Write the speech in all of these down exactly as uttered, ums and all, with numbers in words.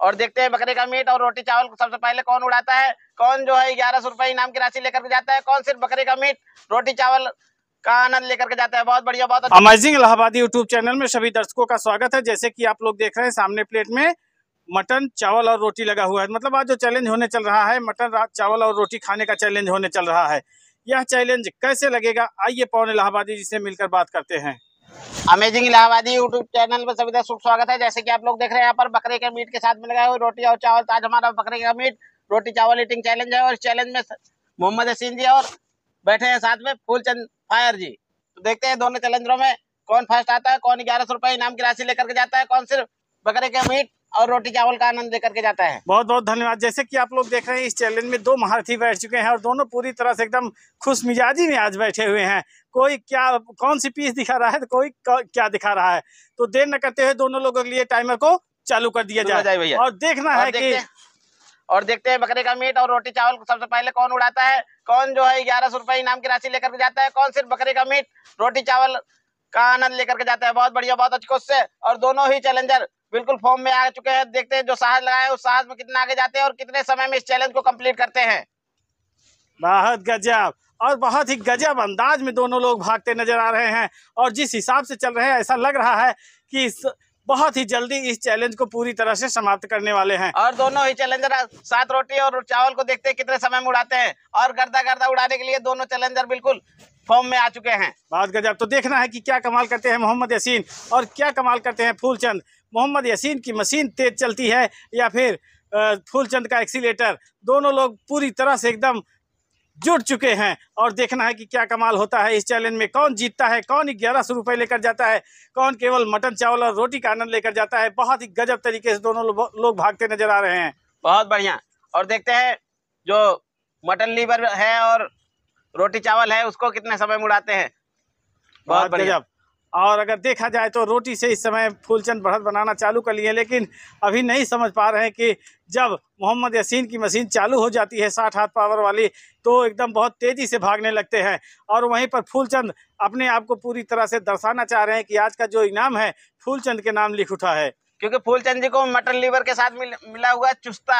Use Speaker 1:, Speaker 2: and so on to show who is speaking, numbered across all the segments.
Speaker 1: और देखते हैं बकरे का मीट और रोटी चावल सबसे पहले कौन उड़ाता है, कौन जो है ग्यारह सौ रुपए इनाम की राशि लेकर के जाता है, कौन सिर्फ बकरे का मीट रोटी चावल का आनंद लेकर के जाता है। बहुत बढ़िया, बहुत अच्छा।
Speaker 2: अमेजिंग इलाहाबादी यूट्यूब चैनल में सभी दर्शकों का स्वागत है। जैसे कि आप लोग देख रहे हैं सामने प्लेट में मटन चावल और रोटी लगा हुआ है। मतलब आज जो चैलेंज होने चल रहा है, मटन चावल और रोटी खाने का चैलेंज होने चल रहा है। यह चैलेंज कैसे लगेगा, आइए पवन इलाहाबादी जी से मिलकर बात करते हैं।
Speaker 1: अमेजिंग इलाहाबादी यूट्यूब चैनल में सभी दर्शकों का स्वागत है। जैसे कि आप लोग देख रहे हैं यहाँ पर बकरे के मीट के साथ में लगाए हुए रोटी और चावल। आज हमारा बकरे का मीट रोटी चावल ईटिंग चैलेंज है और इस चैलेंज में मोहम्मद हसीन जी और बैठे हैं साथ में फूलचंद फायर जी। तो देखते हैं दोनों चैलेंजरों में कौन फर्स्ट आता है, कौन ग्यारह सौ रुपए इनाम की राशि लेकर के जाता है, कौन सिर्फ बकरे के मीट और रोटी चावल का आनंद लेकर के जाता है।
Speaker 2: बहुत बहुत धन्यवाद। जैसे कि आप लोग देख रहे हैं इस चैलेंज में दो महारथी बैठ चुके हैं और दोनों पूरी तरह से एकदम खुश मिजाजी में आज बैठे हुए हैं। कोई क्या कौन सी पीस दिखा रहा है तो कोई क्या दिखा रहा है। तो देर न करते हुए दोनों लोगों के लिए टाइमर को चालू कर दिया जाए
Speaker 1: भैया
Speaker 2: और देखना है कि
Speaker 1: और देखते हैं बकरे का मीट और रोटी चावल सबसे पहले कौन उड़ाता है, कौन जो है ग्यारह सौ रुपए इनाम की राशि लेकर के जाता है, कौन सिर्फ बकरे का मीट रोटी चावल का आनंद लेकर के जाता है। बहुत बढ़िया, बहुत अच्छे से। और दोनों ही चैलेंजर बिल्कुल फॉर्म में आ चुके हैं। देखते हैं जो साहस लगाए उस साहस में कितना आगे जाते हैं और कितने समय में इस चैलेंज को कंप्लीट करते हैं।
Speaker 2: बहुत गजब और बहुत ही गजब अंदाज में दोनों लोग भागते नजर आ रहे हैं और जिस हिसाब से चल रहे हैं ऐसा लग रहा है कि इस बहुत ही जल्दी इस चैलेंज को पूरी तरह से समाप्त करने वाले हैं।
Speaker 1: और दोनों ही चैलेंजर सात रोटी और चावल को देखते हैं कितने समय में उड़ाते हैं और गर्दा गर्दा उड़ाने के लिए दोनों चैलेंजर बिल्कुल फॉर्म में आ चुके हैं।
Speaker 2: बहुत गजब। तो देखना है कि क्या कमाल करते हैं मोहम्मद यासीन और क्या कमाल करते हैं फूलचंद। मोहम्मद यासीन की मशीन तेज चलती है या फिर फूलचंद का एक्सीलेटर। दोनों लोग पूरी तरह से एकदम जुट चुके हैं और देखना है कि क्या कमाल होता है इस चैलेंज में। कौन जीतता है, कौन ग्यारह सौ रुपए लेकर जाता है, कौन केवल मटन चावल और रोटी का आनंद लेकर जाता है। बहुत ही गजब तरीके से दोनों लोग भागते नजर आ रहे हैं।
Speaker 1: बहुत बढ़िया। और देखते हैं जो मटन लीवर है और रोटी चावल है उसको कितने समय में उड़ाते हैं।
Speaker 2: बहुत बढ़िया। और अगर देखा जाए तो रोटी से इस समय फूलचंद बढ़त बनाना चालू कर लिए, लेकिन अभी नहीं समझ पा रहे हैं कि जब मोहम्मद यासीन की मशीन चालू हो जाती है साठ हाथ पावर वाली तो एकदम बहुत तेजी से भागने लगते हैं। और वहीं पर फूलचंद अपने आप को पूरी तरह से दर्शाना चाह रहे हैं कि आज का जो इनाम है फूलचंद के नाम लिख उठा है,
Speaker 1: क्योंकि फूलचंद जी को मटन लीवर के साथ मिल, मिला हुआ चुस्ता।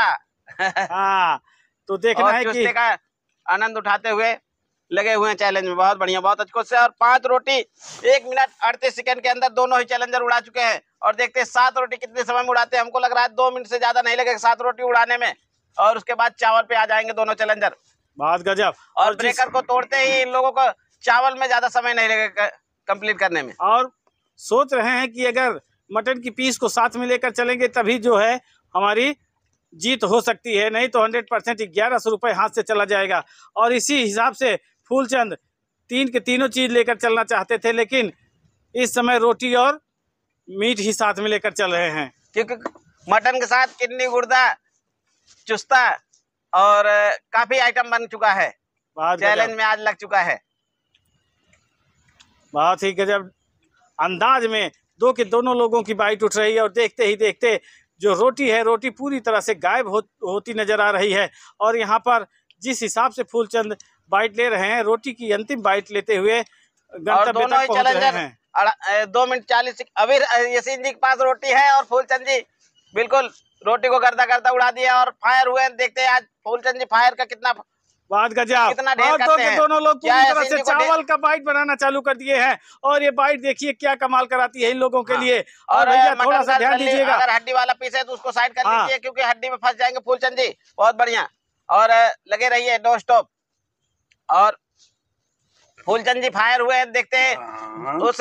Speaker 2: हाँ, तो देखना है
Speaker 1: कि का आनंद उठाते हुए लगे हुए हैं चैलेंज में। बहुत बढ़िया, बहुत अच्छे से। और पांच रोटी एक मिनट अड़तीस सेकंड के अंदर दोनों ही चैलेंजर उड़ा चुके हैं। और देखते हैं सात रोटी कितने समय में उड़ाते हैं। हमको लग रहा है दो मिनट से ज्यादा नहीं लगेगा सात रोटी उड़ाने में और उसके बाद चावल पे आ जाएंगे दोनों चैलेंजर।
Speaker 2: बहुत गजब।
Speaker 1: और, और ब्रेकर को तोड़ते ही इन लोगों को चावल में ज्यादा समय नहीं लगेगा कंप्लीट करने में।
Speaker 2: और सोच रहे हैं कि अगर मटन की पीस को साथ में लेकर चलेंगे तभी जो है हमारी जीत हो सकती है, नहीं तो हंड्रेड परसेंट ग्यारह सौ रुपये हाथ से चला जाएगा। और इसी हिसाब से फूलचंद तीन के तीनों चीज लेकर चलना चाहते थे, लेकिन इस समय रोटी और मीट ही साथ में लेकर चल रहे हैं,
Speaker 1: क्योंकि मटन के साथ किडनी, गुर्दा, चुस्ता और काफी आइटम बन चुका है, चैलेंज में आज लग चुका है।
Speaker 2: बहुत ही गजब अंदाज में दो के दोनों लोगों की बाइट उठ रही है और देखते ही देखते जो रोटी है रोटी पूरी तरह से गायब हो, होती नजर आ रही है। और यहाँ पर जिस हिसाब से फूलचंद बाइट ले रहे हैं, रोटी की अंतिम बाइट लेते हुए गंतव्य तक पहुंच रहे हैं।
Speaker 1: दो मिनट चालीस अभी यासीन जी के पास रोटी है और फूलचंद जी बिल्कुल रोटी को गर्दा गर्दा उड़ा दिया और फायर हुए। देखते हैं आज फूलचंद जी फायर का कितना
Speaker 2: बात गजब।
Speaker 1: कितना ढेर करते हैं।
Speaker 2: दोनों लोग पूरी तरह से चावल का बाइट बनाना चालू कर दिए हैं और ये बाइट देखिए क्या कमाल कराती है इन लोगों के लिए।
Speaker 1: और भैया थोड़ा सा ध्यान दीजिएगा, अगर हड्डी वाला पीस है तो उसको साइड कर लीजिए क्योंकि हड्डी में फंस जाएंगे फूलचंद जी। बहुत बढ़िया। और लगे रहिए नॉन स्टॉप। और फूलचंद जी फायर हुए हैं, देखते हैं उस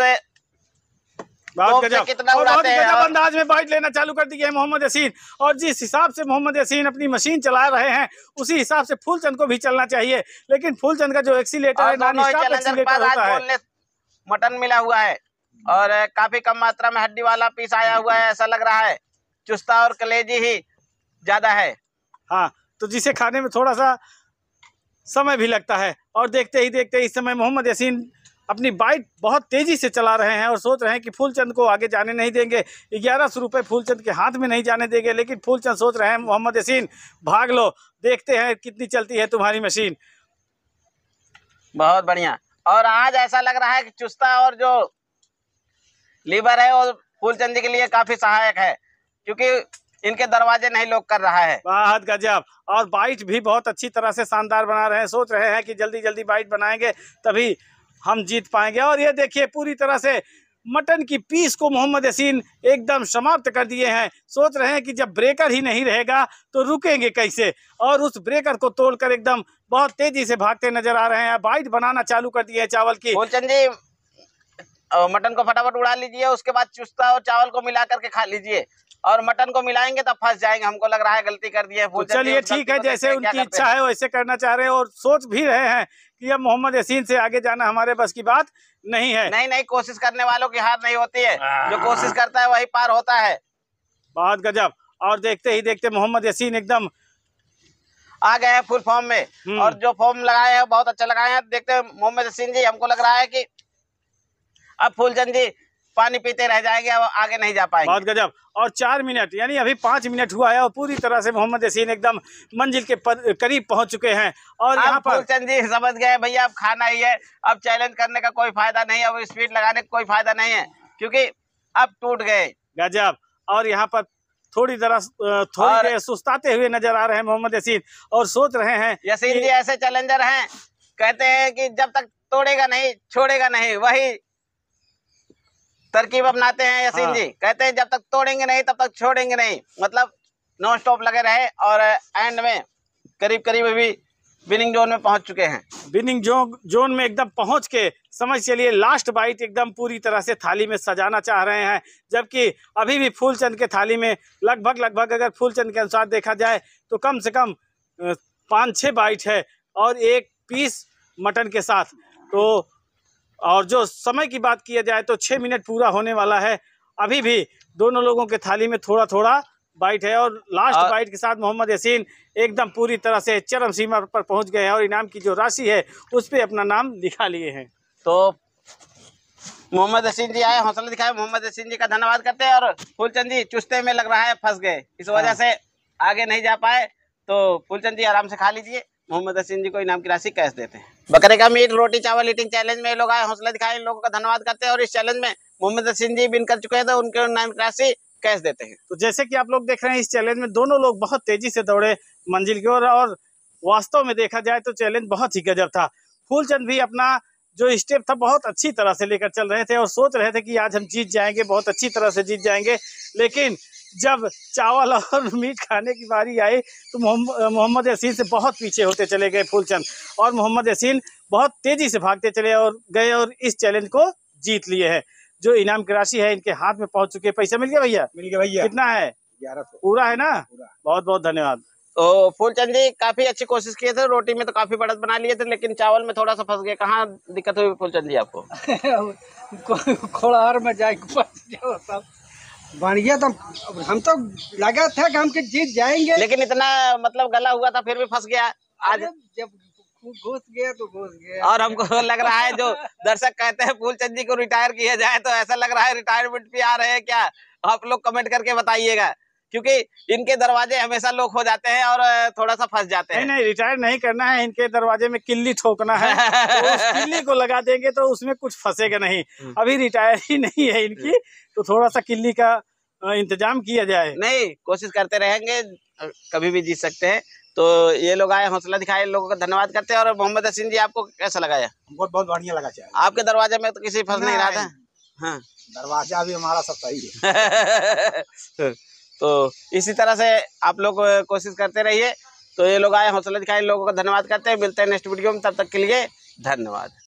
Speaker 2: कितना उड़ाते हैं। और अंदाज में बाइट लेना चालू कर दिए है मोहम्मद यासीन। और जिस हिसाब से मोहम्मद यासीन अपनी मशीन चला रहे हैं उसी हिसाब से फूलचंद को भी चलना चाहिए, लेकिन फूलचंद का जो एक्सीलेटर है नॉन स्टॉप एक्सीलेटर होता है।
Speaker 1: मटन मिला हुआ है और काफी कम मात्रा में हड्डी वाला पीस आया हुआ है, ऐसा लग रहा है चुस्ता और कलेजी ही ज्यादा है।
Speaker 2: हाँ, तो जिसे खाने में थोड़ा सा समय भी लगता है। और देखते ही देखते इस समय मोहम्मद यासीन अपनी बाइट बहुत तेजी से चला रहे हैं और सोच रहे हैं कि फूलचंद को आगे जाने नहीं देंगे। ग्यारह सौ रुपये फूलचंद के हाथ में नहीं जाने देंगे, लेकिन फूलचंद सोच रहे हैं मोहम्मद यासीन भाग लो, देखते हैं कितनी चलती है तुम्हारी मशीन।
Speaker 1: बहुत बढ़िया। और आज ऐसा लग रहा है कि चुस्ता और जो लीवर है वो फूलचंद जी के लिए काफी सहायक है, क्योंकि इनके दरवाजे नहीं लोग कर रहा है।
Speaker 2: बहुत गजब। और बाइट भी बहुत अच्छी तरह से शानदार बना रहे हैं, सोच रहे हैं कि जल्दी जल्दी बाइट बनाएंगे तभी हम जीत पाएंगे। और ये देखिए पूरी तरह से मटन की पीस को मोहम्मद यासीन एकदम समाप्त कर दिए हैं। सोच रहे हैं कि जब ब्रेकर ही नहीं रहेगा तो रुकेंगे कैसे, और उस ब्रेकर को तोड़कर एकदम बहुत तेजी से भागते नजर आ रहे हैं। बाइट बनाना चालू कर दिए हैं चावल की।
Speaker 1: फूलचंद जी मटन को फटाफट उड़ा लीजिए, उसके बाद चुस्ता और चावल को मिला करके खा लीजिए, और मटन को मिलाएंगे तब फंस जाएंगे। हमको लग रहा है गलती कर दी है।
Speaker 2: तो चलिए ठीक है, जैसे उनकी इच्छा है वैसे करना चाह रहे हैं, और सोच भी रहे हैं कि अब मोहम्मद यासीन से आगे जाना हमारे बस की बात नहीं है।
Speaker 1: नहीं नहीं, कोशिश करने वालों की हार नहीं होती है, जो कोशिश करता है वही पार होता है।
Speaker 2: बहुत गजब। और देखते ही देखते मोहम्मद यासीन एकदम
Speaker 1: आ गए हैं फुल फॉर्म में, और जो फॉर्म लगाए हैं बहुत अच्छा लगाए हैं। देखते हैं मोहम्मद यासीन जी, हमको लग रहा है कि अब फूलचंद जी पानी पीते रह जाएंगे, अब आगे नहीं जा पाएंगे।
Speaker 2: बहुत गजब। और चार मिनट यानी अभी पाँच मिनट हुआ है और पूरी तरह से मोहम्मद यासीन एकदम मंजिल के करीब पहुंच चुके हैं। और यहाँ पर
Speaker 1: फूलचंद जी समझ गए भैया, अब खाना ही है, अब चैलेंज करने का कोई फायदा नहीं है, अब स्पीड लगाने का कोई फायदा नहीं है, क्योंकि अब टूट गए।
Speaker 2: गजब। और यहाँ पर थोड़ी तरह थोड़ी देर सुस्ताते हुए नजर आ रहे हैं मोहम्मद यासीन, और सोच रहे हैं
Speaker 1: यासीन जी ऐसे चैलेंजर हैं, कहते हैं कि जब तक तोड़ेगा नहीं छोड़ेगा नहीं, वही तरकीब अपनाते हैं यासीन
Speaker 2: हाँ।
Speaker 1: जी। कहते हैं जब तक तोड़ेंगे नहीं तब तक छोड़ेंगे नहीं, मतलब नॉन स्टॉप लगे रहे, और एंड में करीब करीब अभी विनिंग जोन में पहुंच चुके हैं।
Speaker 2: विनिंग जोन जोन में एकदम पहुंच के समझ चलिए लास्ट बाइट एकदम पूरी तरह से थाली में सजाना चाह रहे हैं, जबकि अभी भी फूलचंद के थाली में लगभग लगभग अगर फूलचंद के अनुसार देखा जाए तो कम से कम पाँच छः बाइट है और एक पीस मटन के साथ। तो और जो समय की बात किया जाए तो छः मिनट पूरा होने वाला है, अभी भी दोनों लोगों के थाली में थोड़ा थोड़ा बाइट है, और लास्ट
Speaker 1: और
Speaker 2: बाइट के साथ मोहम्मद यासीन एकदम पूरी तरह से चरम सीमा पर पहुंच गए हैं और इनाम की जो राशि है उस पे अपना नाम लिखा लिए हैं।
Speaker 1: तो मोहम्मद यासीन जी आए, हौसला दिखाए, मोहम्मद यासीन जी का धन्यवाद करते हैं। और फूलचंद जी चुस्ते में लग रहा है फंस गए, इस वजह
Speaker 2: हाँ।
Speaker 1: से आगे नहीं जा पाए। तो फूलचंद जी आराम से खा लीजिए, मोहम्मद यासीन जी को इनाम की राशि कैश देते हैं। बकरे का मीट रोटी चावल ईटिंग चैलेंज में लोग आए, हौसला दिखाए, इन लोगों का धन्यवाद करते हैं। और इस चैलेंज में मोहम्मद यासीन जी विन कर चुके हैं, तो उनके इनाम की राशि कैश देते हैं।
Speaker 2: तो जैसे कि आप लोग देख रहे हैं इस चैलेंज में दोनों लोग बहुत तेजी से दौड़े मंजिल की ओर, और वास्तव में देखा जाए तो चैलेंज बहुत ही गजब था। फूलचंद भी अपना जो स्टेप था बहुत अच्छी तरह से लेकर चल रहे थे और सोच रहे थे कि आज हम जीत जाएंगे, बहुत अच्छी तरह से जीत जाएंगे। लेकिन जब चावल और मीट खाने की बारी आई तो मोहम्मद यासीन से बहुत पीछे होते चले गए फूलचंद, और मोहम्मद यासीन बहुत तेजी से भागते चले और गए और इस चैलेंज को जीत लिए हैं। जो इनाम की राशि है इनके हाथ में पहुंच चुके हैं। पैसा मिल गया भैया?
Speaker 3: मिल गया भैया।
Speaker 2: कितना है?
Speaker 3: ग्यारह सौ
Speaker 2: पूरा है ना?
Speaker 3: पूरा।
Speaker 2: बहुत बहुत धन्यवाद।
Speaker 1: तो फूलचंद जी काफी अच्छी कोशिश किए थे, रोटी में तो काफी बढ़त बना लिए थे, लेकिन चावल में थोड़ा सा फंस गए। कहाँ दिक्कत हुई फूलचंद जी आपको?
Speaker 3: खोड़ार में जाए सब बढ़िया, तो हम तो लगा था कि हम कि जीत जाएंगे,
Speaker 1: लेकिन इतना मतलब गला हुआ था फिर भी फंस गया आज।
Speaker 3: जब घुस गया तो घुस गया।
Speaker 1: और हमको लग रहा है जो दर्शक कहते हैं फूलचंद जी को रिटायर किया जाए, तो ऐसा लग रहा है रिटायरमेंट पे आ रहे हैं क्या? आप लोग कमेंट करके बताइएगा, क्योंकि इनके दरवाजे हमेशा लोग हो जाते हैं और थोड़ा सा फंस जाते हैं।
Speaker 2: नहीं नहीं, रिटायर नहीं करना है, इनके दरवाजे में किल्ली ठोकना है। तो उस किल्ली को लगा देंगे तो उसमें कुछ फंसेगा नहीं। अभी रिटायर ही नहीं है इनकी, तो थोड़ा सा किल्ली का इंतजाम किया जाए।
Speaker 1: नहीं, कोशिश करते रहेंगे, कभी भी जीत सकते हैं। तो ये लोग आए, हौसला दिखाए, इन लोगों का धन्यवाद करते हैं। और मोहम्मद यासीन जी आपको कैसा लगा?
Speaker 3: बहुत बहुत बढ़िया लगा। चाहे
Speaker 1: आपके दरवाजे में तो किसी फंस नहीं रहा था? हाँ,
Speaker 3: दरवाजा भी हमारा सब सही है।
Speaker 1: तो इसी तरह से आप लोग कोशिश करते रहिए। तो ये लोग आए, हौसला दिखाए, इन लोगों का धन्यवाद करते हैं। मिलते हैं नेक्स्ट वीडियो में, तब तक के लिए धन्यवाद।